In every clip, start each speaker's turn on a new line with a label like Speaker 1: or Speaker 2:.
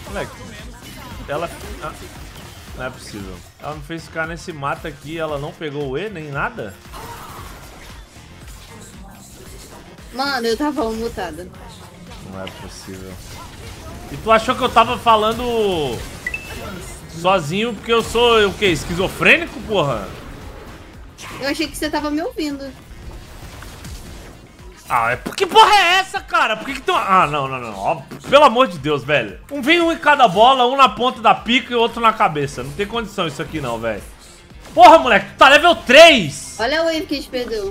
Speaker 1: Moleque, ela... Ah, não é possível. Ela me fez ficar nesse mata aqui, ela não pegou o E, nem nada?
Speaker 2: Mano, eu tava mutada.
Speaker 1: Não é possível. E tu achou que eu tava falando sozinho porque eu sou, o quê? Esquizofrênico, porra?
Speaker 2: Eu achei que você tava me ouvindo.
Speaker 1: Ah, que porra é essa, cara? Por que tem uma... Ah, não. Ó, pelo amor de Deus, velho. Vem um em cada bola, um na ponta da pica e outro na cabeça. Não tem condição isso aqui não, velho. Porra, moleque, tu tá level 3.
Speaker 2: Olha a wave que a gente perdeu.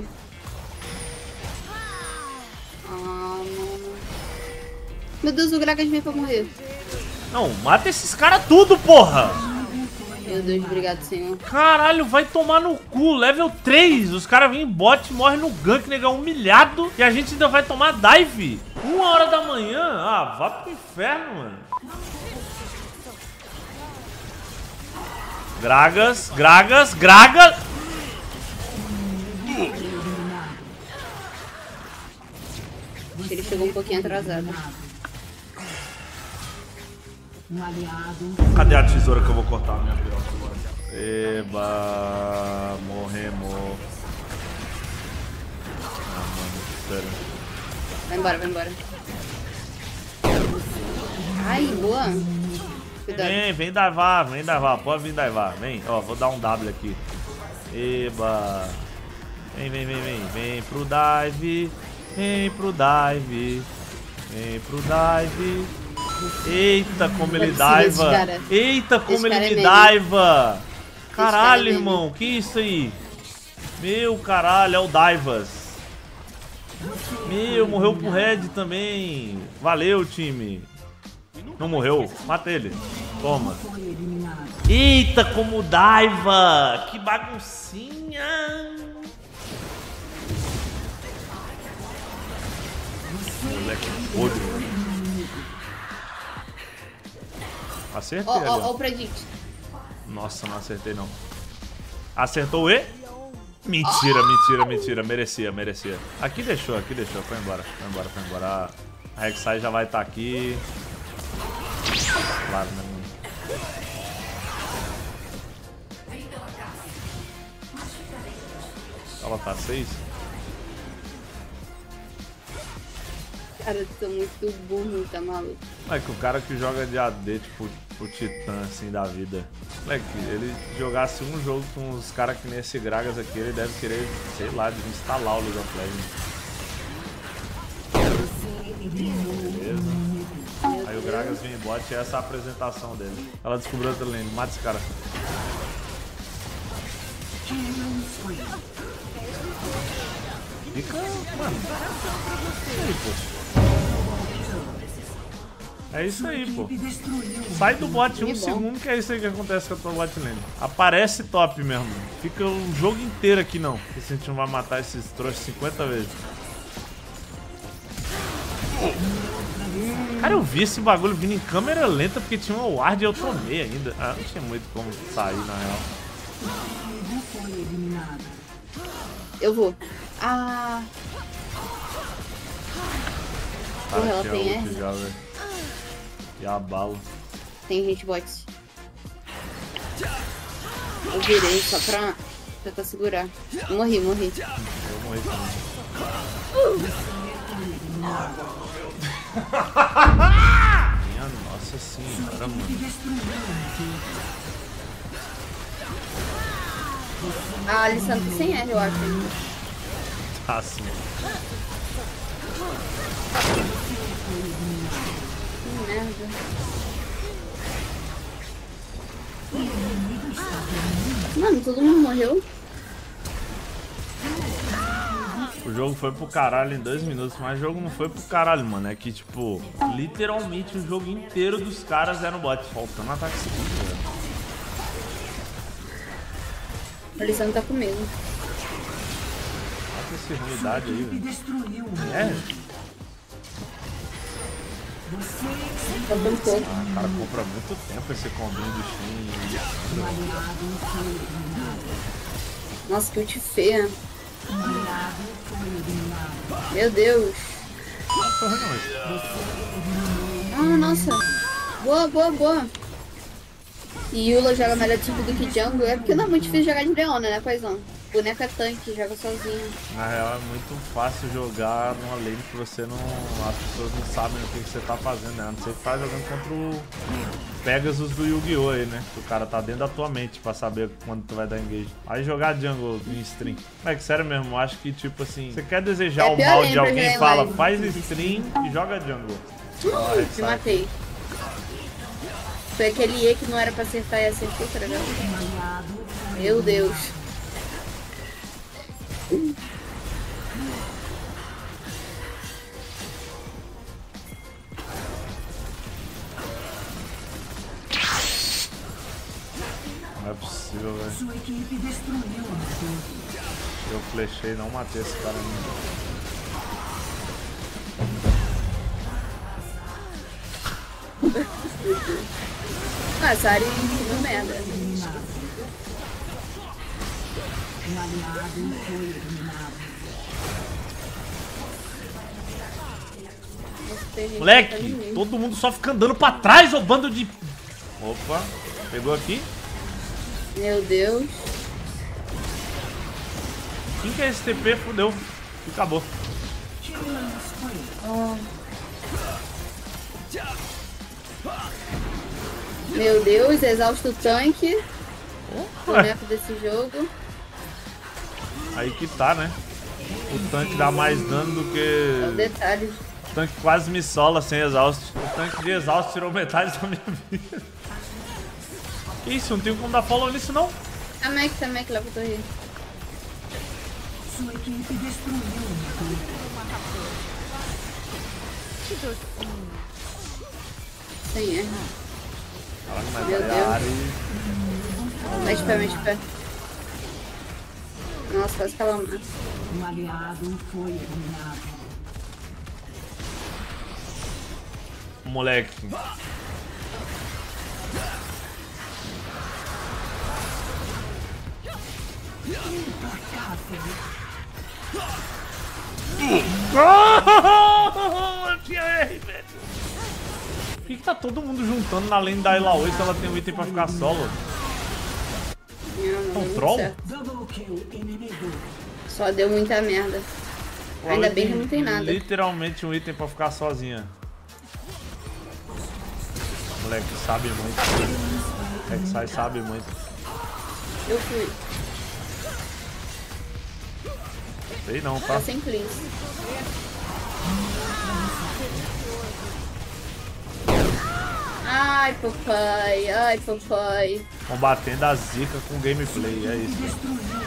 Speaker 2: Ah, mano. Meu Deus, o Gragas veio pra morrer.
Speaker 1: Não, mata esses caras tudo, porra.
Speaker 2: Meu Deus, obrigado, senhor.
Speaker 1: Caralho, vai tomar no cu. Level 3. Os caras vêm em bot, morrem no gank, negão, humilhado. E a gente ainda vai tomar dive. 1h da manhã? Ah, vá pro inferno, mano. Gragas.
Speaker 2: Acho que ele chegou um pouquinho atrasado.
Speaker 1: Cadê a tesoura que eu vou cortar a minha piroca agora? Eba, morremos. Ah, mano, sério.
Speaker 2: Vai embora. Ai, boa. Cuidado.
Speaker 1: Vem daivar, pode vir daivar. Vem, ó, vou dar um W aqui. Eba. Vem pro dive. Eita, como ele daiva. Eita, como ele me daiva. Caralho, irmão, que isso aí? Meu caralho, é o Daivas. Meu, morreu pro Red também. Valeu, time. Não morreu? Mata ele. Toma. Eita, como daiva. Que baguncinha. Moleque podre. Acertei ali.
Speaker 2: Ó o predict.
Speaker 1: Nossa, não acertei não. Acertou o E? Mentira. Merecia. Aqui deixou. Foi embora. A Rek'Sai já vai estar aqui. Claro, né, mano? Ela tá 6?
Speaker 2: Cara, eu tô muito burro, tá maluco.
Speaker 1: É que o cara que joga de AD, tipo, o Titã, assim, da vida. Moleque, ele jogasse um jogo com os caras que nem esse Gragas aqui, ele deve querer, sei lá, desinstalar o League of Legends. Beleza. Aí o Gragas vem em bot e essa é a apresentação dele. Ela descobriu outra lane, mata esse cara. Fica, mano. É isso aí, pô. Sai do bot um segundo que é isso aí que acontece com a tua bot lane. Aparece top mesmo. Fica o jogo inteiro aqui não. Porque se a gente não vai matar esses trouxas 50 vezes. Cara, eu vi esse bagulho vindo em câmera lenta porque tinha uma ward e eu tomei ainda. Ah, não tinha muito como sair na real.
Speaker 2: Eu vou. Ah. Porra, ela tem R.
Speaker 1: Já, e a bala.
Speaker 2: Tem hitbox. Eu virei só pra tentar segurar. Morri.
Speaker 1: Eu morri também. Minha nossa senhora, mano.
Speaker 2: A Alisson tá sem R, eu acho.
Speaker 1: Tá sim.
Speaker 2: Que merda. Mano, todo mundo morreu.
Speaker 1: O jogo foi pro caralho em 2 minutos, mas o jogo não foi pro caralho, mano. É que, tipo, literalmente o jogo inteiro dos caras era no bot, faltando ataque segundo, velho.
Speaker 2: A Alisson tá com medo.
Speaker 1: Olha essa ruindade aí, velho. É? Ah, cara, compra muito tempo esse combinho do Shin e
Speaker 2: Nossa, que ult feia. Meu Deus. Ah, nossa. Boa, boa, boa. E Yula joga melhor tipo do que jungle. É porque não é muito difícil jogar de Leona, né, paizão? Boneco é tanque, joga sozinho.
Speaker 1: Na real é muito fácil jogar numa lane que você não... As pessoas não sabem o que você tá fazendo, né? A não ser que tá jogando contra o Pegasus do Yu-Gi-Oh! Aí, né? Que o cara tá dentro da tua mente pra saber quando tu vai dar engage. Aí jogar jungle em stream. É que sério mesmo, eu acho que tipo assim, você quer desejar o mal de alguém, fala, faz stream e joga jungle.
Speaker 2: Te matei. Foi aquele E que não era pra acertar e acertou, tá ligado? Meu Deus.
Speaker 1: Não é possível, velho. Eu flechei e não matei esse cara ainda.
Speaker 2: Ah, essa área não merda.
Speaker 3: Um aliado foi eliminado.
Speaker 1: Moleque, todo mundo só fica andando pra trás, ô bando de... Opa, pegou aqui.
Speaker 2: Meu Deus.
Speaker 1: Quem que é esse TP? Fudeu. E acabou.
Speaker 2: Oh. Meu Deus, exausto o tanque. Boneco desse jogo.
Speaker 1: Aí que tá, né? O tanque dá mais dano do que...
Speaker 2: É o detalhe.
Speaker 1: O tanque quase me sola sem exausto. O tanque de exausto tirou metade da minha vida. Que isso? Não tenho como dar follow nisso, não?
Speaker 2: Tá Mac, lá pra torre.
Speaker 3: Sua equipe destruiu
Speaker 2: Sem erro.
Speaker 1: Caraca, mas
Speaker 2: Meu
Speaker 1: vai
Speaker 2: Deus.
Speaker 1: a área e...
Speaker 2: Mete pé. Nossa, quase que ela mata.
Speaker 3: Um aliado foi eliminado.
Speaker 1: Moleque. Tinha R, velho. Por que tá todo mundo juntando na lane da Illaoi se ela tem um item pra ficar solo?
Speaker 2: Não,
Speaker 1: Um troll?
Speaker 3: Double kill inimigo.
Speaker 2: Só deu muita merda. Ainda bem que não tem nada.
Speaker 1: Literalmente um item pra ficar sozinha. Moleque sabe muito. Rek'Sai sabe muito.
Speaker 2: Eu fui.
Speaker 1: Sei não, tá?
Speaker 2: Tá sem cleanse. Ai, papai. Ai, papai.
Speaker 1: Combatendo a zica com gameplay, é isso.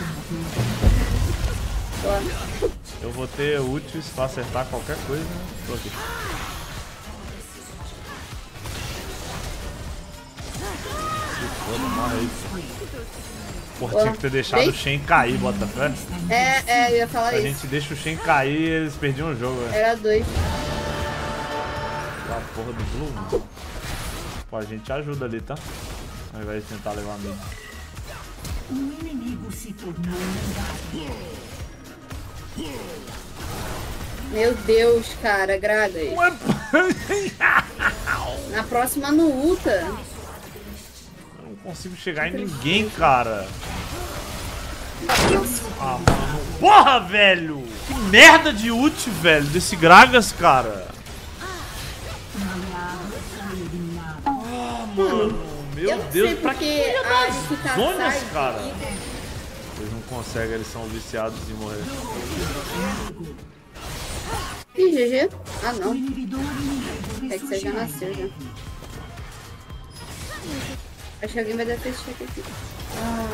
Speaker 2: Ó.
Speaker 1: Eu vou ter ultis pra acertar qualquer coisa. Tô aqui. Se foda, morre aí. Porra, tinha que ter deixado o Shen cair, bota fé.
Speaker 2: Eu ia falar
Speaker 1: Se a
Speaker 2: isso.
Speaker 1: gente deixa o Shen cair, eles perdiam o jogo, velho.
Speaker 2: Era 2.
Speaker 1: A porra do Blue. Pô, a gente ajuda ali, tá? Ao invés de tentar levar a mid.
Speaker 3: Um inimigo se tornou lendário.
Speaker 2: Meu Deus, cara, Gragas. Na próxima no Ulta.
Speaker 1: Eu não consigo chegar em ninguém, cara.
Speaker 2: Nossa.
Speaker 1: Ah, mano. Porra, velho! Que merda de ult, velho, desse Gragas, cara. Ah, mano. Meu
Speaker 2: Eu
Speaker 1: Deus,
Speaker 2: sei
Speaker 1: pra
Speaker 2: porque
Speaker 1: que
Speaker 2: a Arifika
Speaker 1: zonas,
Speaker 2: sai
Speaker 1: cara?
Speaker 2: e-
Speaker 1: Eles não conseguem, eles são viciados em morrer.
Speaker 2: Ih, GG. Ah, não.
Speaker 3: Inibidor inimigo
Speaker 2: É que você já nasceu, já. Acho que alguém vai dar face check aqui. Ah.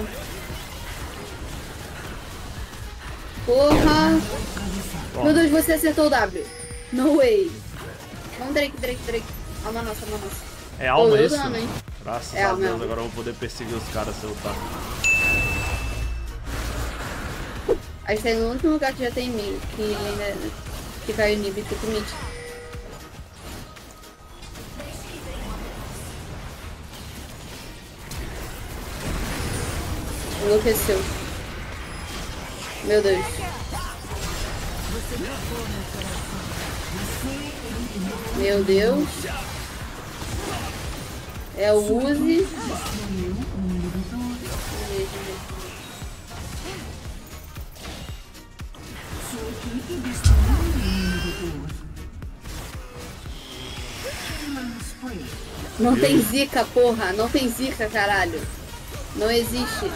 Speaker 2: Porra! Meu Deus, você acertou o W. No way. Vamos, Drake. Alma nossa.
Speaker 1: É alma
Speaker 2: eu
Speaker 1: isso?
Speaker 2: dano, hein?
Speaker 1: Graças
Speaker 2: É
Speaker 1: a
Speaker 2: alma,
Speaker 1: Deus,
Speaker 2: alma.
Speaker 1: agora eu vou poder perseguir os caras se eu lutar.
Speaker 2: A gente tá no último lugar que já tem mid, que ainda que caiu Nib e fica mid. Enlouqueceu. Meu Deus. Meu Deus. É o Uzi.
Speaker 3: Destruiu um inibidor. Sua equipe destruiu um inibidor. Killing spree.
Speaker 2: Não tem zica, porra. Não tem zica, caralho. Não existe.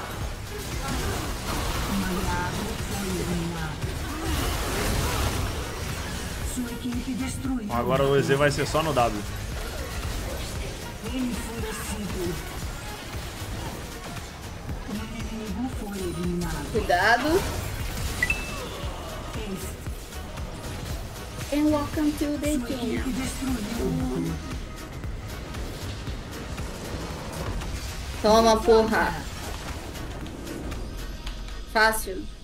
Speaker 3: Um aliado foi eliminado. Sua equipe destruiu.
Speaker 1: Agora o EZ vai ser só no W.
Speaker 3: Enfurecido. Um inimigo foi eliminado.
Speaker 2: Cuidado.
Speaker 3: Ace.
Speaker 2: And welcome to the
Speaker 3: Sua
Speaker 2: game.
Speaker 3: equipe destruiu um inibidor.
Speaker 2: Toma, porra. Fácil.